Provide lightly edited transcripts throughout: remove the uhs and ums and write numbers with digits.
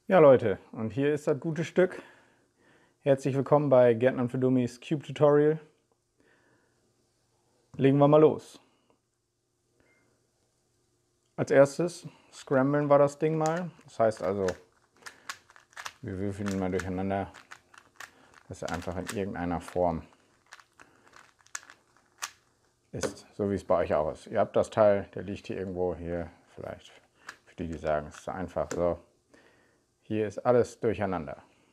Ja Leute, und hier ist das gute Stück. Herzlich willkommen bei Gärtnern für Dummies Cube Tutorial. Legen wir mal los. Als erstes scramblen wir das Ding mal. Das heißt also, wir würfeln ihn mal durcheinander, dass er einfach in irgendeiner Form ist, so wie es bei euch auch ist. Ihr habt das Teil, der liegt hier irgendwo, hier vielleicht, für die, die sagen, es ist so einfach. So, hier ist alles durcheinander.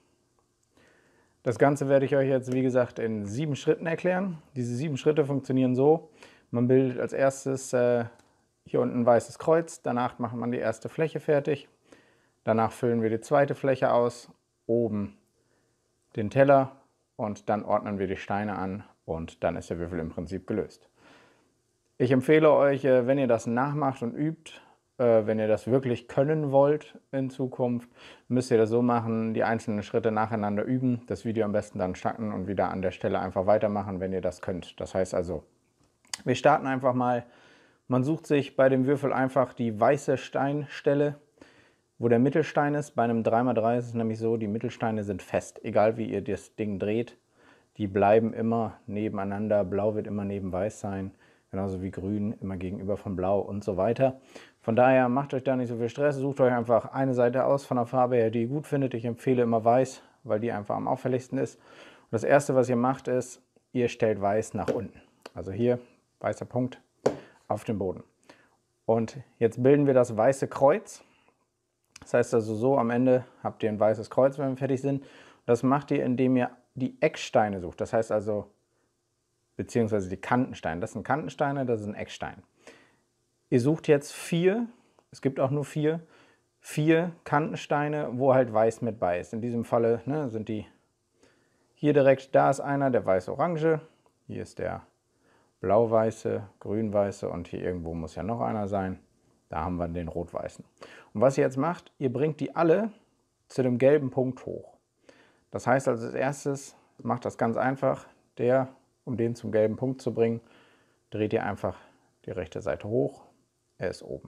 Das Ganze werde ich euch jetzt, wie gesagt, in 7 Schritten erklären. Diese 7 Schritte funktionieren so: Man bildet als erstes hier unten ein weißes Kreuz, danach macht man die erste Fläche fertig, danach füllen wir die zweite Fläche aus, oben den Teller und dann ordnen wir die Steine an und dann ist der Würfel im Prinzip gelöst. Ich empfehle euch, wenn ihr das nachmacht und übt, wenn ihr das wirklich können wollt in Zukunft, müsst ihr das so machen, die einzelnen Schritte nacheinander üben, das Video am besten dann starten und wieder an der Stelle einfach weitermachen, wenn ihr das könnt. Das heißt also, wir starten einfach mal. Man sucht sich bei dem Würfel einfach die weiße Steinstelle, wo der Mittelstein ist. Bei einem 3×3 ist es nämlich so, die Mittelsteine sind fest, egal wie ihr das Ding dreht. Die bleiben immer nebeneinander, blau wird immer neben weiß sein, genauso wie grün immer gegenüber von blau und so weiter. Von daher macht euch da nicht so viel Stress, sucht euch einfach eine Seite aus von der Farbe her, die ihr gut findet. Ich empfehle immer weiß, weil die einfach am auffälligsten ist. Und das erste, was ihr macht, ist, ihr stellt weiß nach unten. Also hier, weißer Punkt auf den Boden. Und jetzt bilden wir das weiße Kreuz. Das heißt also so, am Ende habt ihr ein weißes Kreuz, wenn wir fertig sind. Das macht ihr, indem ihr die Ecksteine sucht. Das heißt also, beziehungsweise die Kantensteine. Das sind Kantensteine, das ist ein Eckstein. Ihr sucht jetzt 4, es gibt auch nur 4 Kantensteine, wo halt weiß mit bei ist. In diesem Falle sind die hier direkt, da ist einer, der weiß-orange, hier ist der blau-weiße, grün-weiße und hier irgendwo muss ja noch einer sein. Da haben wir den rot-weißen. Und was ihr jetzt macht, ihr bringt die alle zu dem gelben Punkt hoch. Das heißt also, als erstes macht das ganz einfach, um den zum gelben Punkt zu bringen, dreht ihr einfach die rechte Seite hoch, er ist oben.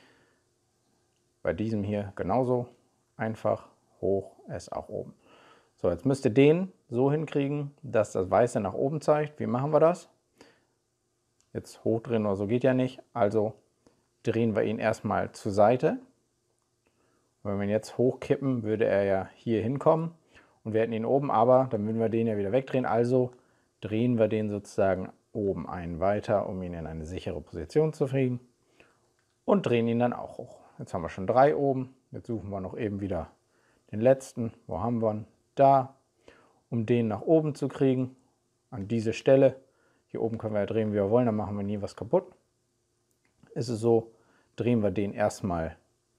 Bei diesem hier genauso, einfach hoch, er ist auch oben. So, jetzt müsst ihr den so hinkriegen, dass das Weiße nach oben zeigt. Wie machen wir das? Jetzt hochdrehen oder so geht ja nicht, also drehen wir ihn erstmal zur Seite. Wenn wir ihn jetzt hochkippen, würde er ja hier hinkommen und wir hätten ihn oben, aber dann würden wir den ja wieder wegdrehen, also drehen wir den sozusagen oben einen weiter, um ihn in eine sichere Position zu kriegen und drehen ihn dann auch hoch. Jetzt haben wir schon 3 oben, jetzt suchen wir noch eben wieder den letzten. Wo haben wir ihn? Da, um den nach oben zu kriegen, an diese Stelle. Hier oben können wir ja drehen, wie wir wollen, dann machen wir nie was kaputt. Ist es so, drehen wir den erstmal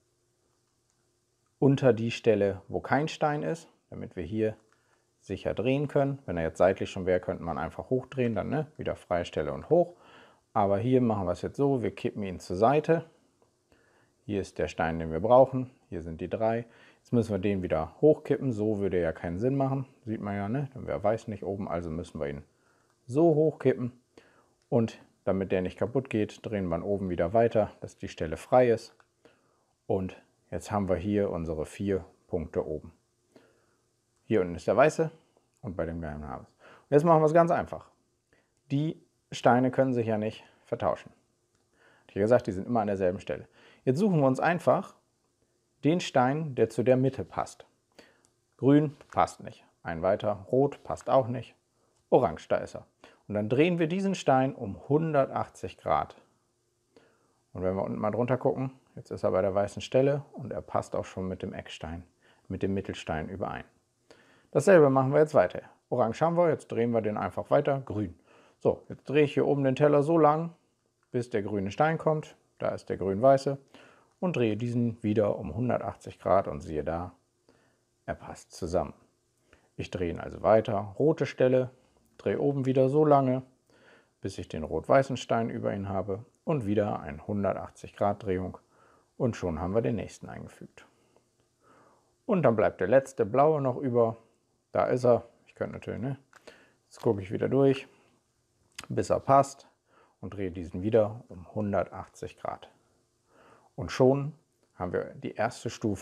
unter die Stelle, wo kein Stein ist, damit wir hier sicher drehen können. Wenn er jetzt seitlich schon wäre, könnte man einfach hochdrehen, dann wieder freie Stelle und hoch. Aber hier machen wir es jetzt so, wir kippen ihn zur Seite. Hier ist der Stein, den wir brauchen. Hier sind die 3. Jetzt müssen wir den wieder hochkippen. So würde ja keinen Sinn machen. Sieht man ja, ne? Dann wäre weiß nicht oben, also müssen wir ihn so hochkippen. Und damit der nicht kaputt geht, drehen wir ihn oben wieder weiter, dass die Stelle frei ist. Und jetzt haben wir hier unsere 4 Punkte oben. Hier unten ist der weiße und bei dem geheimen haben wir es. Und jetzt machen wir es ganz einfach. Die Steine können sich ja nicht vertauschen. Ich habe gesagt, die sind immer an derselben Stelle. Jetzt suchen wir uns einfach den Stein, der zu der Mitte passt. Grün passt nicht. Ein weiter, rot passt auch nicht. Orange, da ist er. Und dann drehen wir diesen Stein um 180 Grad. Und wenn wir unten mal drunter gucken, jetzt ist er bei der weißen Stelle und er passt auch schon mit dem Eckstein, mit dem Mittelstein überein. Dasselbe machen wir jetzt weiter. Orange haben wir, jetzt drehen wir den einfach weiter, grün. So, jetzt drehe ich hier oben den Teller so lang, bis der grüne Stein kommt. Da ist der grün-weiße. Und drehe diesen wieder um 180 Grad und siehe da, er passt zusammen. Ich drehe ihn also weiter, rote Stelle, drehe oben wieder so lange, bis ich den rot-weißen Stein über ihn habe und wieder eine 180 Grad Drehung und schon haben wir den nächsten eingefügt. Und dann bleibt der letzte blaue noch über. Da ist er. Ich könnte natürlich, Jetzt gucke ich wieder durch, bis er passt und drehe diesen wieder um 180 Grad. Und schon haben wir die erste Stufe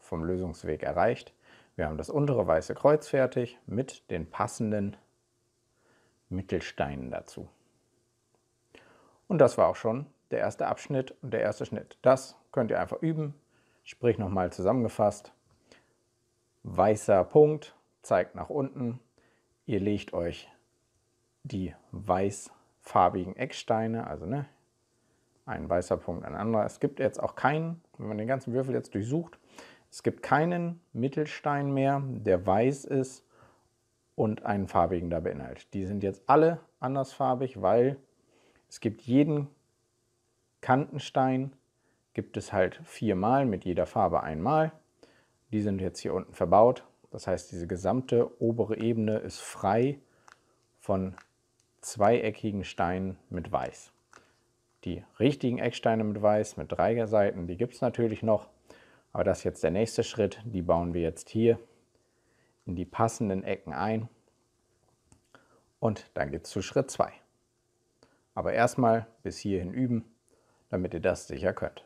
vom Lösungsweg erreicht. Wir haben das untere weiße Kreuz fertig mit den passenden Mittelsteinen dazu. Und das war auch schon der erste Abschnitt und der erste Schnitt. Das könnt ihr einfach üben. Sprich nochmal zusammengefasst. Weißer Punkt zeigt nach unten. Ihr legt euch die weißfarbigen Ecksteine, also ein weißer Punkt, ein anderer. Es gibt jetzt auch keinen, wenn man den ganzen Würfel jetzt durchsucht, es gibt keinen Mittelstein mehr, der weiß ist und einen farbigen da beinhaltet. Die sind jetzt alle andersfarbig, weil es gibt jeden Kantenstein, gibt es halt 4-mal, mit jeder Farbe einmal. Die sind jetzt hier unten verbaut. Das heißt, diese gesamte obere Ebene ist frei von zweieckigen Steinen mit Weiß. Die richtigen Ecksteine mit Weiß, mit 3 Seiten, die gibt es natürlich noch. Aber das ist jetzt der nächste Schritt. Die bauen wir jetzt hier in die passenden Ecken ein. Und dann geht es zu Schritt 2. Aber erstmal bis hierhin üben, damit ihr das sicher könnt.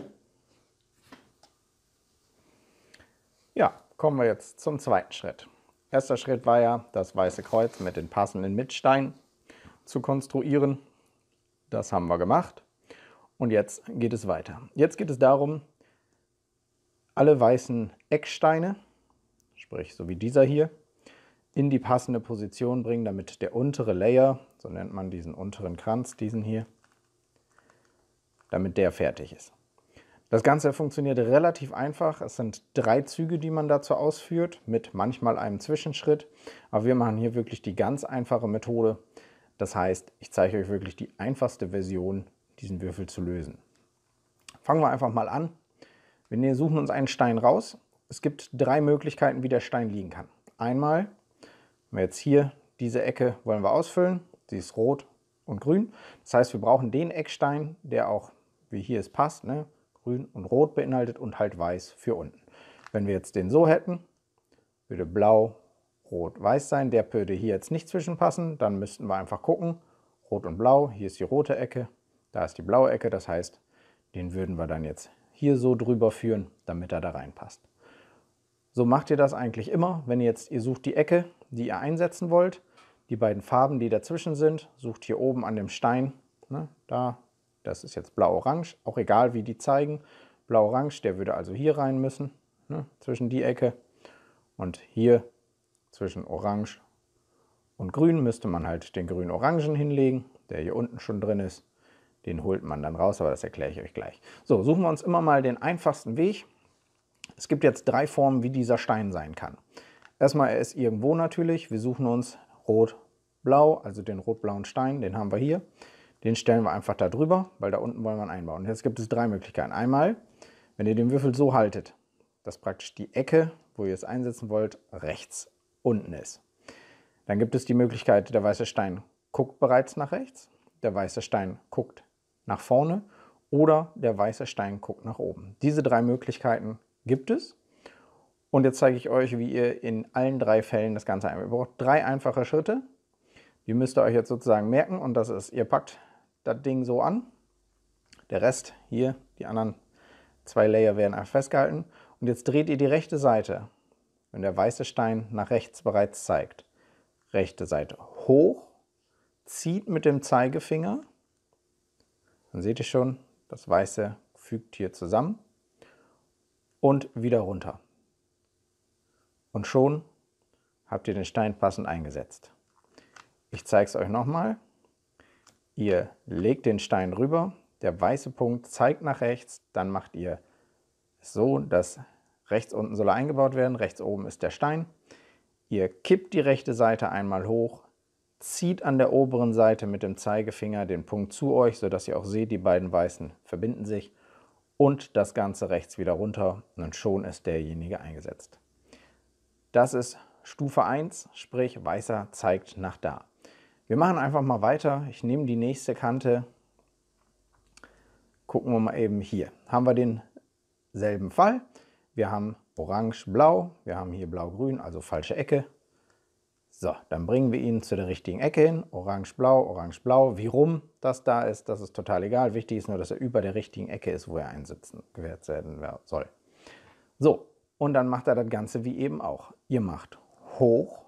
Ja, kommen wir jetzt zum zweiten Schritt. Erster Schritt war ja, das weiße Kreuz mit den passenden Mittelsteinen zu konstruieren. Das haben wir gemacht. Und jetzt geht es weiter. Jetzt geht es darum, alle weißen Ecksteine, sprich so wie dieser hier, in die passende Position bringen, damit der untere Layer, so nennt man diesen unteren Kranz, diesen hier, damit der fertig ist. Das Ganze funktioniert relativ einfach. Es sind 3 Züge, die man dazu ausführt, mit manchmal einem Zwischenschritt. Aber wir machen hier wirklich die ganz einfache Methode. Das heißt, ich zeige euch wirklich die einfachste Version, diesen Würfel zu lösen. Fangen wir einfach mal an. Wir suchen uns einen Stein raus. Es gibt 3 Möglichkeiten, wie der Stein liegen kann. Einmal, wenn wir jetzt hier diese Ecke wollen wir ausfüllen, sie ist rot und grün. Das heißt, wir brauchen den Eckstein, der auch, wie hier es passt, grün und rot beinhaltet und halt weiß für unten. Wenn wir jetzt den so hätten, würde blau, rot, weiß sein. Der würde hier jetzt nicht zwischenpassen. Dann müssten wir einfach gucken, rot und blau, hier ist die rote Ecke, da ist die blaue Ecke. Das heißt, den würden wir dann jetzt hier so drüber führen, damit er da reinpasst. So macht ihr das eigentlich immer, wenn ihr sucht die Ecke, die ihr einsetzen wollt. Die beiden Farben, die dazwischen sind, sucht hier oben an dem Stein, da. Das ist jetzt blau-orange, auch egal wie die zeigen. Blau-orange, der würde also hier rein müssen, zwischen die Ecke. Und hier zwischen orange und grün müsste man halt den grün-orangen hinlegen, der hier unten schon drin ist. Den holt man dann raus, aber das erkläre ich euch gleich. So, suchen wir uns immer mal den einfachsten Weg. Es gibt jetzt 3 Formen, wie dieser Stein sein kann. Erstmal, er ist irgendwo natürlich. Wir suchen uns rot-blau, also den rot-blauen Stein, den haben wir hier. Den stellen wir einfach da drüber, weil da unten wollen wir ihn einbauen. Und jetzt gibt es 3 Möglichkeiten. Einmal, wenn ihr den Würfel so haltet, dass praktisch die Ecke, wo ihr es einsetzen wollt, rechts unten ist. Dann gibt es die Möglichkeit, der weiße Stein guckt bereits nach rechts, der weiße Stein guckt nach vorne oder der weiße Stein guckt nach oben. Diese 3 Möglichkeiten gibt es. Und jetzt zeige ich euch, wie ihr in allen 3 Fällen das Ganze einbaut. Ihr braucht 3 einfache Schritte. Die müsst ihr euch jetzt sozusagen merken. Und das ist, ihr packt das Ding so an. Der Rest hier, die anderen 2 Layer werden einfach festgehalten. Und jetzt dreht ihr die rechte Seite, wenn der weiße Stein nach rechts bereits zeigt. Rechte Seite hoch, zieht mit dem Zeigefinger. Dann seht ihr schon, das Weiße fügt hier zusammen. Und wieder runter. Und schon habt ihr den Stein passend eingesetzt. Ich zeige es euch nochmal. Ihr legt den Stein rüber, der weiße Punkt zeigt nach rechts, dann macht ihr es so, dass rechts unten soll er eingebaut werden, rechts oben ist der Stein. Ihr kippt die rechte Seite einmal hoch, zieht an der oberen Seite mit dem Zeigefinger den Punkt zu euch, sodass ihr auch seht, die beiden Weißen verbinden sich und das Ganze rechts wieder runter und schon ist derjenige eingesetzt. Das ist Stufe 1, sprich Weißer zeigt nach da. Wir machen einfach mal weiter. Ich nehme die nächste Kante. Gucken wir mal eben hier. Haben wir denselben Fall. Wir haben orange-blau, wir haben hier blau-grün, also falsche Ecke. So, dann bringen wir ihn zu der richtigen Ecke hin. Orange-blau, orange-blau. Wie rum das da ist, das ist total egal. Wichtig ist nur, dass er über der richtigen Ecke ist, wo er einsetzen gewährt werden soll. So, Und dann macht er das Ganze wie eben auch. Ihr macht hoch,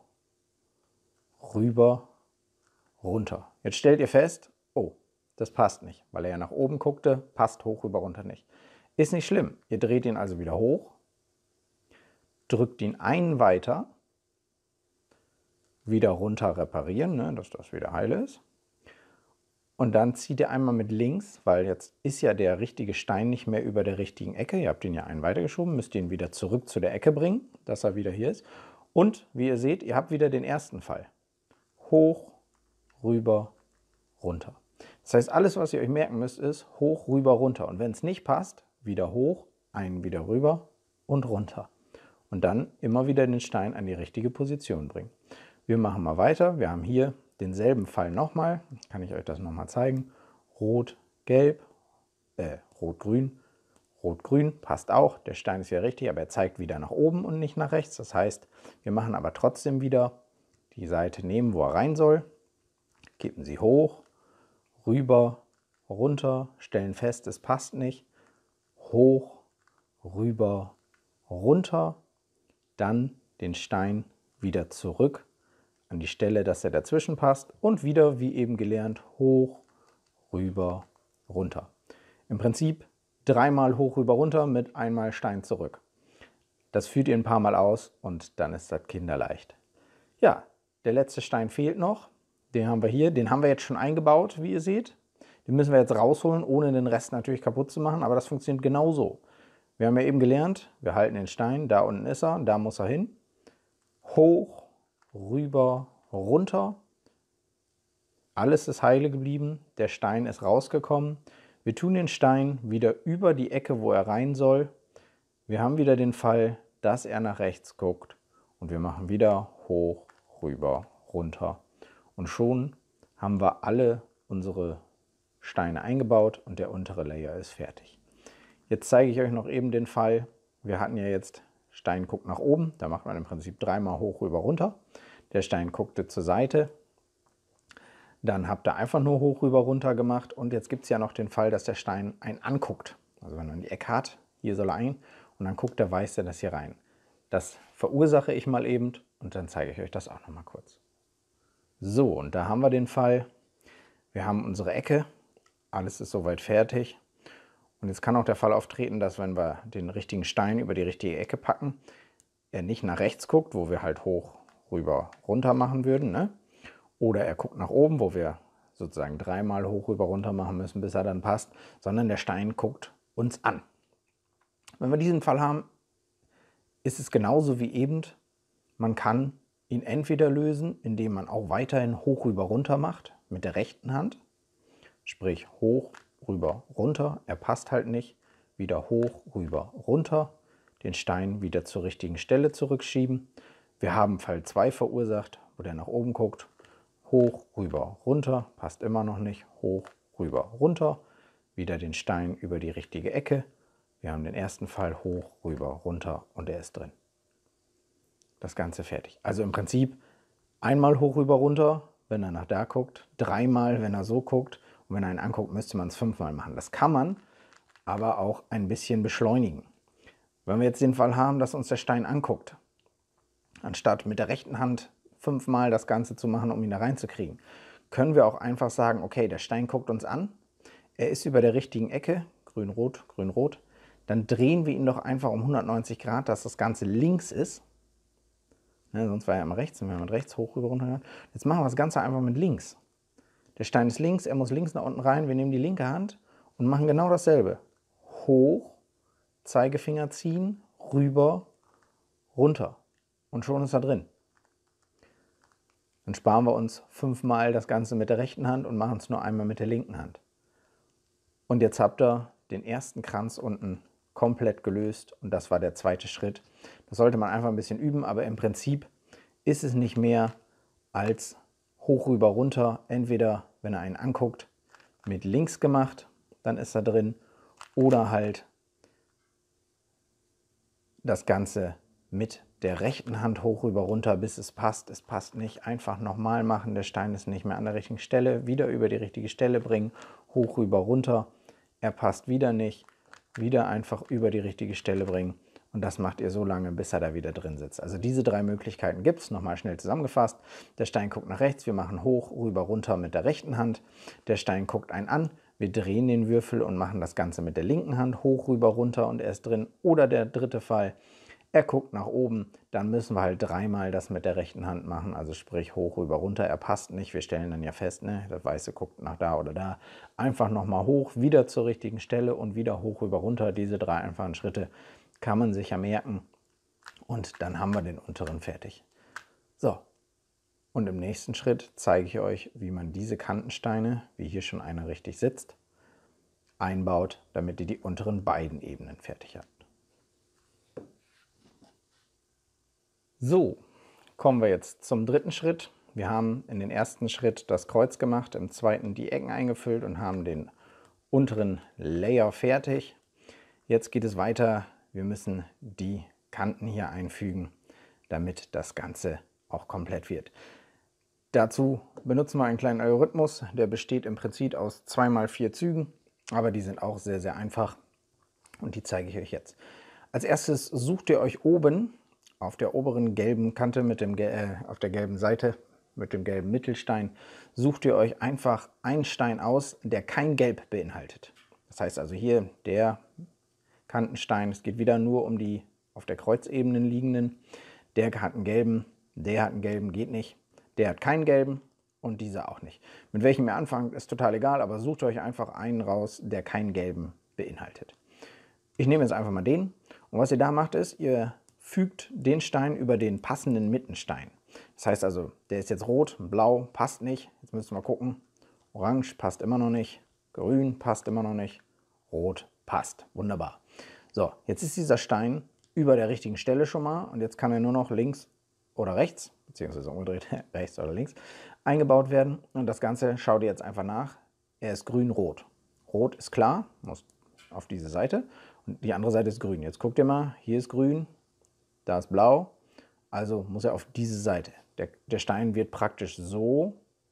rüber, runter. Jetzt stellt ihr fest, oh, das passt nicht, weil er ja nach oben guckte, passt hoch, rüber, runter nicht. Ist nicht schlimm. Ihr dreht ihn also wieder hoch, drückt ihn einen weiter, wieder runter reparieren, ne, dass das wieder heil ist. Und dann zieht ihr einmal mit links, weil jetzt ist ja der richtige Stein nicht mehr über der richtigen Ecke. Ihr habt ihn ja einen weitergeschoben, müsst ihn wieder zurück zu der Ecke bringen, dass er wieder hier ist. Und wie ihr seht, ihr habt wieder den ersten Fall. Hoch, rüber, runter. Das heißt, alles, was ihr euch merken müsst, ist hoch, rüber, runter. Und wenn es nicht passt, wieder hoch, einen wieder rüber und runter. Und dann immer wieder den Stein an die richtige Position bringen. Wir machen mal weiter. Wir haben hier denselben Fall nochmal. Kann ich euch das nochmal zeigen. Rot, gelb, rot, grün. Rot, grün passt auch. Der Stein ist ja richtig, aber er zeigt wieder nach oben und nicht nach rechts. Das heißt, wir machen aber trotzdem wieder die Seite nehmen, wo er rein soll. Kippen sie hoch, rüber, runter, stellen fest, es passt nicht. Hoch, rüber, runter. Dann den Stein wieder zurück an die Stelle, dass er dazwischen passt und wieder, wie eben gelernt, hoch, rüber, runter. Im Prinzip dreimal hoch, rüber, runter mit einmal Stein zurück. Das führt ihr ein paar Mal aus und dann ist das kinderleicht. Ja, der letzte Stein fehlt noch. Den haben wir hier. Den haben wir jetzt schon eingebaut, wie ihr seht. Den müssen wir jetzt rausholen, ohne den Rest natürlich kaputt zu machen, aber das funktioniert genauso. Wir haben ja eben gelernt, wir halten den Stein, da unten ist er, da muss er hin. Hoch, rüber, runter. Alles ist heile geblieben, der Stein ist rausgekommen. Wir tun den Stein wieder über die Ecke, wo er rein soll. Wir haben wieder den Fall, dass er nach rechts guckt und wir machen wieder hoch, rüber, runter. Und schon haben wir alle unsere Steine eingebaut und der untere Layer ist fertig. Jetzt zeige ich euch noch eben den Fall. Wir hatten ja jetzt, Stein guckt nach oben, da macht man im Prinzip dreimal hoch, rüber, runter. Der Stein guckte zur Seite, dann habt ihr einfach nur hoch, rüber, runter gemacht und jetzt gibt es ja noch den Fall, dass der Stein einen anguckt. Also wenn man die Ecke hat, hier soll er ein und dann guckt er, weist er das hier rein. Das verursache ich mal eben und dann zeige ich euch das auch noch mal kurz. So, und da haben wir den Fall. Wir haben unsere Ecke, alles ist soweit fertig. Und jetzt kann auch der Fall auftreten, dass wenn wir den richtigen Stein über die richtige Ecke packen, er nicht nach rechts guckt, wo wir halt hoch, rüber, runter machen würden, ne? Oder er guckt nach oben, wo wir sozusagen dreimal hoch, rüber, runter machen müssen, bis er dann passt, sondern der Stein guckt uns an. Wenn wir diesen Fall haben, ist es genauso wie eben, man kann ihn entweder lösen, indem man auch weiterhin hoch, rüber, runter macht mit der rechten Hand, sprich hoch, rüber, runter, er passt halt nicht, wieder hoch, rüber, runter, den Stein wieder zur richtigen Stelle zurückschieben. Wir haben Fall 2 verursacht, wo der nach oben guckt, hoch, rüber, runter, passt immer noch nicht, hoch, rüber, runter, wieder den Stein über die richtige Ecke. Wir haben den ersten Fall hoch, rüber, runter und er ist drin. Das Ganze fertig. Also im Prinzip einmal hoch, rüber, runter, wenn er nach da guckt, dreimal, wenn er so guckt und wenn er ihn anguckt, müsste man es 5-mal machen. Das kann man aber auch ein bisschen beschleunigen. Wenn wir jetzt den Fall haben, dass uns der Stein anguckt, anstatt mit der rechten Hand 5-mal das Ganze zu machen, um ihn da reinzukriegen, können wir auch einfach sagen, okay, der Stein guckt uns an, er ist über der richtigen Ecke, grün-rot, grün-rot, dann drehen wir ihn doch einfach um 190 Grad, dass das Ganze links ist. Ne, sonst war er immer rechts, und wir haben mit rechts hoch, rüber, runter. Jetzt machen wir das Ganze einfach mit links. Der Stein ist links, er muss links nach unten rein, wir nehmen die linke Hand und machen genau dasselbe. Hoch, Zeigefinger ziehen, rüber, runter. Und schon ist er drin. Dann sparen wir uns 5-mal das Ganze mit der rechten Hand und machen es nur einmal mit der linken Hand. Und jetzt habt ihr den ersten Kranz unten komplett gelöst und das war der zweite Schritt. Das sollte man einfach ein bisschen üben, aber im Prinzip ist es nicht mehr als hoch, rüber, runter. Entweder, wenn er einen anguckt, mit links gemacht, dann ist er drin, oder halt das Ganze mit der rechten Hand hoch, rüber, runter, bis es passt. Es passt nicht. Einfach nochmal machen. Der Stein ist nicht mehr an der richtigen Stelle. Wieder über die richtige Stelle bringen. Hoch, rüber, runter. Er passt wieder nicht. Wieder einfach über die richtige Stelle bringen. Und das macht ihr so lange, bis er da wieder drin sitzt. Also diese 3 Möglichkeiten gibt es. Nochmal schnell zusammengefasst. Der Stein guckt nach rechts, wir machen hoch, rüber, runter mit der rechten Hand. Der Stein guckt einen an, wir drehen den Würfel und machen das Ganze mit der linken Hand, hoch, rüber, runter und er ist drin. Oder der dritte Fall, er guckt nach oben, dann müssen wir halt 3-mal das mit der rechten Hand machen, also sprich hoch, rüber, runter. Er passt nicht, wir stellen dann ja fest, ne, das Weiße guckt nach da oder da. Einfach nochmal hoch, wieder zur richtigen Stelle und wieder hoch, rüber, runter. Diese 3 einfachen Schritte kann man sich ja merken und dann haben wir den unteren fertig. So, und im nächsten Schritt zeige ich euch, wie man diese Kantensteine, wie hier schon einer richtig sitzt, einbaut, damit ihr die unteren beiden Ebenen fertig habt. So, kommen wir jetzt zum dritten Schritt. Wir haben in den ersten Schritt das Kreuz gemacht, im zweiten die Ecken eingefüllt und haben den unteren Layer fertig. Jetzt geht es weiter. Wir müssen die Kanten hier einfügen, damit das Ganze auch komplett wird. Dazu benutzen wir einen kleinen Algorithmus, der besteht im Prinzip aus 2x4 Zügen, aber die sind auch sehr, sehr einfach und die zeige ich euch jetzt. Als erstes sucht ihr euch oben auf der oberen gelben Kante, auf der gelben Seite mit dem gelben Mittelstein, sucht ihr euch einfach einen Stein aus, der kein Gelb beinhaltet. Das heißt also hier der Kantenstein, es geht wieder nur um die auf der Kreuzebene liegenden. Der hat einen gelben, der hat einen gelben, geht nicht. Der hat keinen gelben und dieser auch nicht. Mit welchem ihr anfangt, ist total egal, aber sucht euch einfach einen raus, der keinen gelben beinhaltet. Ich nehme jetzt einfach mal den und was ihr da macht ist, ihr fügt den Stein über den passenden Mittenstein. Das heißt also, der ist jetzt rot, blau, passt nicht. Jetzt müssen wir gucken. Orange passt immer noch nicht. Grün passt immer noch nicht. Rot passt. Wunderbar. So, jetzt ist dieser Stein über der richtigen Stelle schon mal und jetzt kann er nur noch links oder rechts, beziehungsweise umgedreht, rechts oder links, eingebaut werden. Und das Ganze, schaut ihr jetzt einfach nach, er ist grün-rot. Rot ist klar, muss auf diese Seite und die andere Seite ist grün. Jetzt guckt ihr mal, hier ist grün, da ist blau, also muss er auf diese Seite. Der Stein wird praktisch so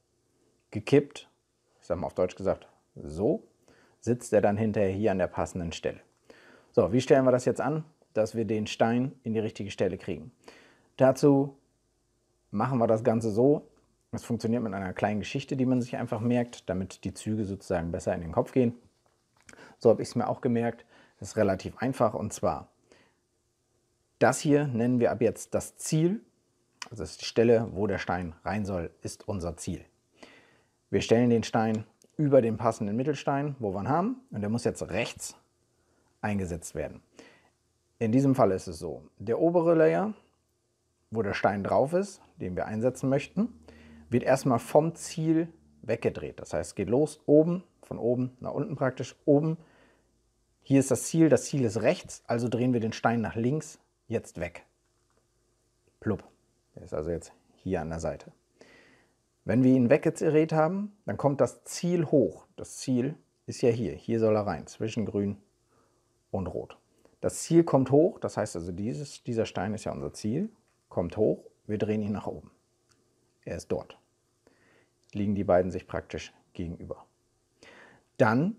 gekippt, ich sage mal auf Deutsch gesagt, so sitzt er dann hinterher hier an der passenden Stelle. So, wie stellen wir das jetzt an, dass wir den Stein in die richtige Stelle kriegen? Dazu machen wir das Ganze so, es funktioniert mit einer kleinen Geschichte, die man sich einfach merkt, damit die Züge sozusagen besser in den Kopf gehen. So habe ich es mir auch gemerkt, das ist relativ einfach und zwar, das hier nennen wir ab jetzt das Ziel, also das ist die Stelle, wo der Stein rein soll, ist unser Ziel. Wir stellen den Stein über den passenden Mittelstein, wo wir ihn haben, und der muss jetzt rechts eingesetzt werden. In diesem Fall ist es so, der obere Layer, wo der Stein drauf ist, den wir einsetzen möchten, wird erstmal vom Ziel weggedreht. Das heißt, es geht los, oben, von oben nach unten praktisch, oben. Hier ist das Ziel ist rechts, also drehen wir den Stein nach links, jetzt weg. Plupp. Der ist also jetzt hier an der Seite. Wenn wir ihn weggedreht haben, dann kommt das Ziel hoch. Das Ziel ist ja hier. Hier soll er rein, zwischen grün und rot. Das Ziel kommt hoch, das heißt also, dieser Stein ist ja unser Ziel, kommt hoch, wir drehen ihn nach oben. Er ist dort. Liegen die beiden sich praktisch gegenüber. Dann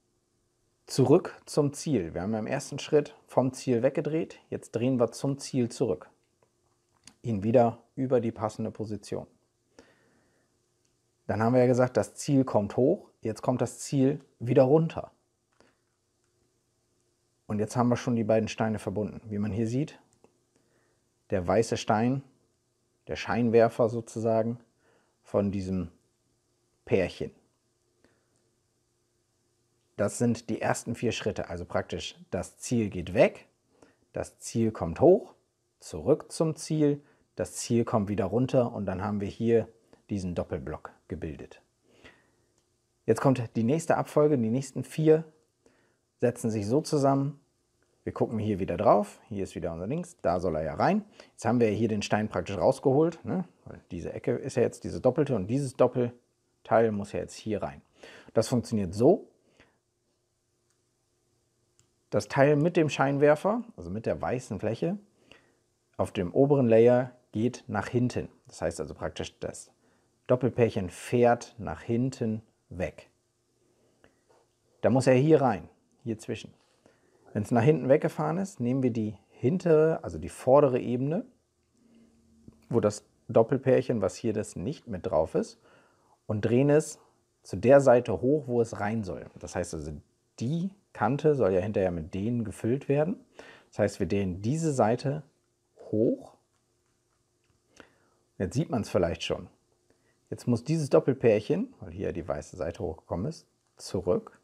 zurück zum Ziel. Wir haben ja im ersten Schritt vom Ziel weggedreht, jetzt drehen wir zum Ziel zurück. Ihn wieder über die passende Position. Dann haben wir ja gesagt, das Ziel kommt hoch, jetzt kommt das Ziel wieder runter. Und jetzt haben wir schon die beiden Steine verbunden. Wie man hier sieht, der weiße Stein, der Scheinwerfer sozusagen von diesem Pärchen. Das sind die ersten 4 Schritte, also praktisch das Ziel geht weg, das Ziel kommt hoch, zurück zum Ziel, das Ziel kommt wieder runter und dann haben wir hier diesen Doppelblock gebildet. Jetzt kommt die nächste Abfolge, die nächsten 4 setzen sich so zusammen. Wir gucken hier wieder drauf, hier ist wieder unser Links, da soll er ja rein. Jetzt haben wir hier den Stein praktisch rausgeholt, ne? Weil diese Ecke ist ja jetzt diese doppelte und dieses Doppelteil muss ja jetzt hier rein. Das funktioniert so. Das Teil mit dem Scheinwerfer, also mit der weißen Fläche, auf dem oberen Layer geht nach hinten. Das heißt also praktisch, das Doppelpärchen fährt nach hinten weg. Da muss er hier rein, hier zwischen. Wenn es nach hinten weggefahren ist, nehmen wir die hintere, also die vordere Ebene, wo das Doppelpärchen, was hier das nicht mit drauf ist, und drehen es zu der Seite hoch, wo es rein soll. Das heißt also, die Kante soll ja hinterher mit denen gefüllt werden. Das heißt, wir drehen diese Seite hoch. Jetzt sieht man es vielleicht schon. Jetzt muss dieses Doppelpärchen, weil hier die weiße Seite hochgekommen ist, zurück.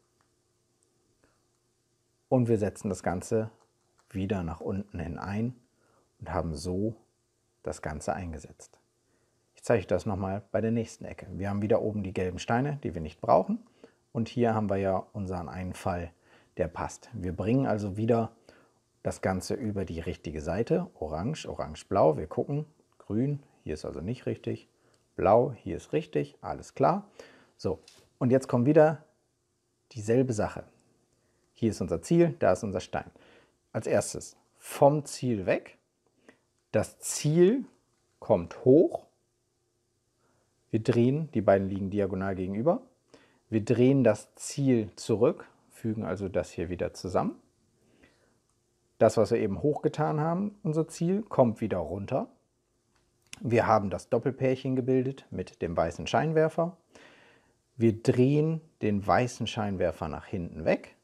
Und wir setzen das Ganze wieder nach unten hin ein und haben so das Ganze eingesetzt. Ich zeige euch das nochmal bei der nächsten Ecke. Wir haben wieder oben die gelben Steine, die wir nicht brauchen. Und hier haben wir ja unseren einen Fall, der passt. Wir bringen also wieder das Ganze über die richtige Seite. Orange, orange, blau. Wir gucken. Grün, hier ist also nicht richtig. Blau, hier ist richtig. Alles klar. So, und jetzt kommt wieder dieselbe Sache. Hier ist unser Ziel, da ist unser Stein. Als erstes vom Ziel weg. Das Ziel kommt hoch. Wir drehen, die beiden liegen diagonal gegenüber. Wir drehen das Ziel zurück, fügen also das hier wieder zusammen. Das, was wir eben hochgetan haben, unser Ziel, kommt wieder runter. Wir haben das Doppelpärchen gebildet mit dem weißen Scheinwerfer. Wir drehen den weißen Scheinwerfer nach hinten weg.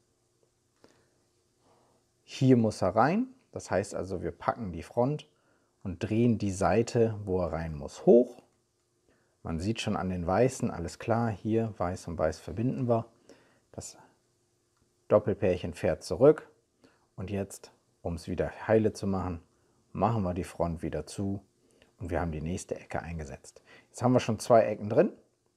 Hier muss er rein, das heißt also, wir packen die Front und drehen die Seite, wo er rein muss, hoch. Man sieht schon an den Weißen, alles klar, hier Weiß und Weiß verbinden wir. Das Doppelpärchen fährt zurück und jetzt, um es wieder heile zu machen, machen wir die Front wieder zu und wir haben die nächste Ecke eingesetzt. Jetzt haben wir schon 2 Ecken drin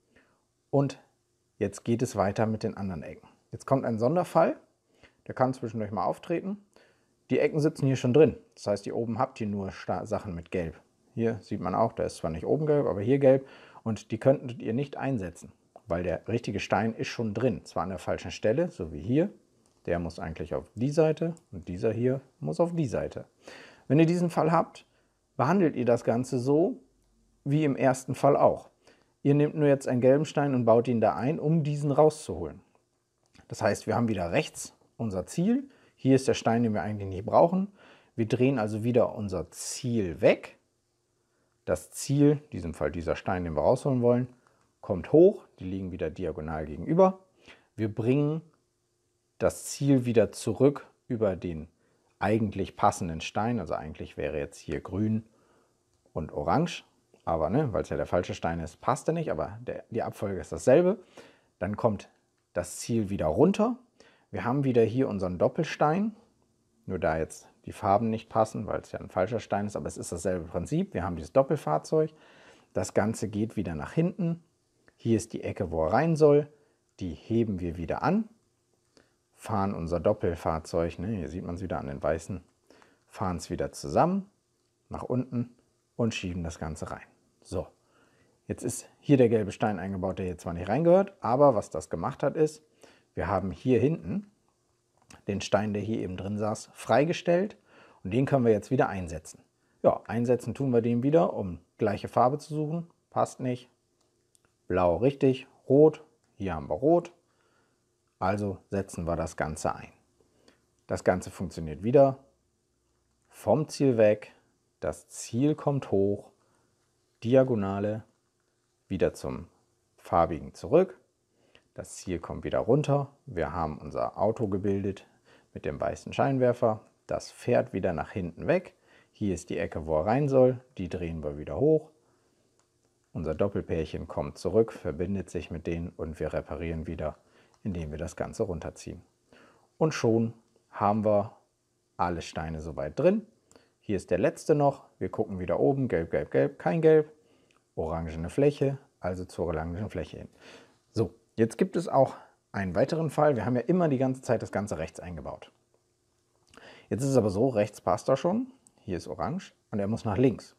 und jetzt geht es weiter mit den anderen Ecken. Jetzt kommt ein Sonderfall, der kann zwischendurch mal auftreten. Die Ecken sitzen hier schon drin, das heißt, hier oben habt ihr nur Sachen mit Gelb. Hier sieht man auch, da ist zwar nicht oben gelb, aber hier gelb. Und die könntet ihr nicht einsetzen, weil der richtige Stein ist schon drin. Zwar an der falschen Stelle, so wie hier. Der muss eigentlich auf die Seite und dieser hier muss auf die Seite. Wenn ihr diesen Fall habt, behandelt ihr das Ganze so wie im ersten Fall auch. Ihr nehmt nur jetzt einen gelben Stein und baut ihn da ein, um diesen rauszuholen. Das heißt, wir haben wieder rechts unser Ziel. Hier ist der Stein, den wir eigentlich nicht brauchen. Wir drehen also wieder unser Ziel weg. Das Ziel, in diesem Fall dieser Stein, den wir rausholen wollen, kommt hoch. Die liegen wieder diagonal gegenüber. Wir bringen das Ziel wieder zurück über den eigentlich passenden Stein. Also eigentlich wäre jetzt hier grün und orange. Aber weil es ja der falsche Stein ist, passt er nicht. Aber die Abfolge ist dasselbe. Dann kommt das Ziel wieder runter. Wir haben wieder hier unseren Doppelstein. Nur da jetzt die Farben nicht passen, weil es ja ein falscher Stein ist, aber es ist dasselbe Prinzip. Wir haben dieses Doppelfahrzeug. Das Ganze geht wieder nach hinten. Hier ist die Ecke, wo er rein soll. Die heben wir wieder an, fahren unser Doppelfahrzeug, hier sieht man es wieder an den Weißen, fahren es wieder zusammen, nach unten und schieben das Ganze rein. So, jetzt ist hier der gelbe Stein eingebaut, der hier zwar nicht reingehört, aber was das gemacht hat ist, wir haben hier hinten den Stein, der hier eben drin saß, freigestellt und den können wir jetzt wieder einsetzen. Ja, einsetzen tun wir den wieder, um gleiche Farbe zu suchen. Passt nicht. Blau richtig, rot, hier haben wir rot. Also setzen wir das Ganze ein. Das Ganze funktioniert wieder. Vom Ziel weg, das Ziel kommt hoch, Diagonale, wieder zum farbigen zurück. Das Ziel kommt wieder runter. Wir haben unser Auto gebildet mit dem weißen Scheinwerfer. Das fährt wieder nach hinten weg. Hier ist die Ecke, wo er rein soll. Die drehen wir wieder hoch. Unser Doppelpärchen kommt zurück, verbindet sich mit denen und wir reparieren wieder, indem wir das Ganze runterziehen. Und schon haben wir alle Steine soweit drin. Hier ist der letzte noch. Wir gucken wieder oben. Gelb, gelb, gelb. Kein Gelb. Orangene Fläche, also zur orangen Fläche hin. So. Jetzt gibt es auch einen weiteren Fall. Wir haben ja immer die ganze Zeit das Ganze rechts eingebaut. Jetzt ist es aber so, rechts passt er schon. Hier ist orange und er muss nach links.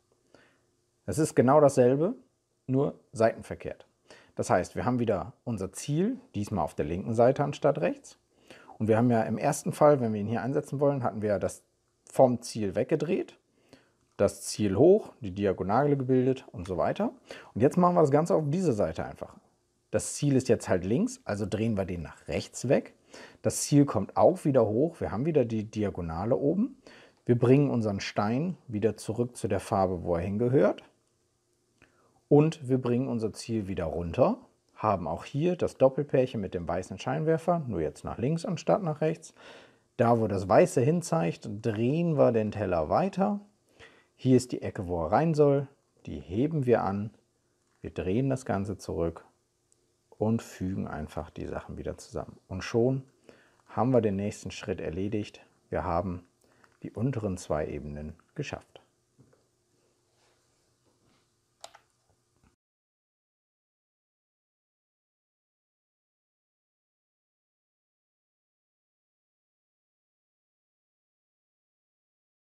Es ist genau dasselbe, nur seitenverkehrt. Das heißt, wir haben wieder unser Ziel, diesmal auf der linken Seite anstatt rechts. Und wir haben ja im ersten Fall, wenn wir ihn hier einsetzen wollen, hatten wir das vom Ziel weggedreht, das Ziel hoch, die Diagonale gebildet und so weiter. Und jetzt machen wir das Ganze auf diese Seite einfach. Das Ziel ist jetzt halt links, also drehen wir den nach rechts weg. Das Ziel kommt auch wieder hoch. Wir haben wieder die Diagonale oben. Wir bringen unseren Stein wieder zurück zu der Farbe, wo er hingehört. Und wir bringen unser Ziel wieder runter, haben auch hier das Doppelpärchen mit dem weißen Scheinwerfer, nur jetzt nach links anstatt nach rechts. Da, wo das Weiße hinzeigt, drehen wir den Teller weiter. Hier ist die Ecke, wo er rein soll. Die heben wir an. Wir drehen das Ganze zurück und fügen einfach die Sachen wieder zusammen. Und schon haben wir den nächsten Schritt erledigt. Wir haben die unteren 2 Ebenen geschafft.